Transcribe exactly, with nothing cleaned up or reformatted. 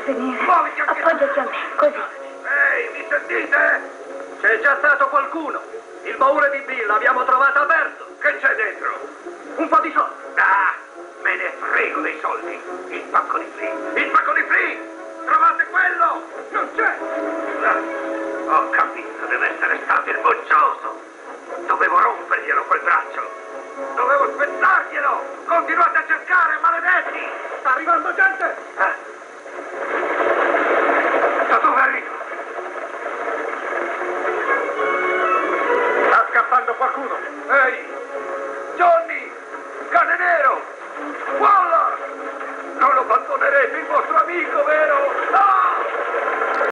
finire. Muoviti anche tu. Appoggiati a me, così. Ehi, mi sentite? C'è già stato qualcuno. Il baule di Bill l'abbiamo trovato aperto. Che c'è dentro? Un po' di soldi. Ah, me ne frego dei soldi. Il pacco di Flea. Il pacco di Flea! Trovate quello! Non c'è! Ah, ho capito, deve essere stato il moccioso. Dovevo romperglielo quel braccio. Dovevo spezzarglielo. Continuate a cercare, maledetti! Sta arrivando gente! Eh.